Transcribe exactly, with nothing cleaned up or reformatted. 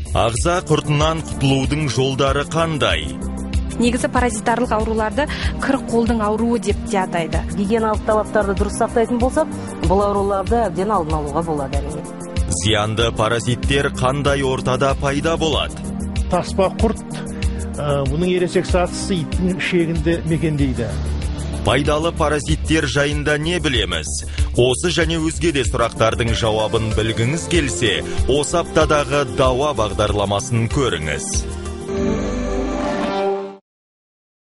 Ағза құртынан құтылудың жолдары қандай? Негізі паразитарлық ауруларды қырық қолдың ауруы деп те атайды. Гигиеналық талаптарды дұрыс сақтайтын болсақ, бұл ауруларды әбден алдын алуға болады. Зиянды паразиттер қандай ортада пайда болады? Таспа құрт, бұның ересек сатысы иттің ішегінде мекендейді. Пайдалы паразиттер жайында не білеміз? Осы және өзге де сұрақтардың жауабын білгіңіз келсе, осы аптадағы Дауа бағдарламасын көріңіз.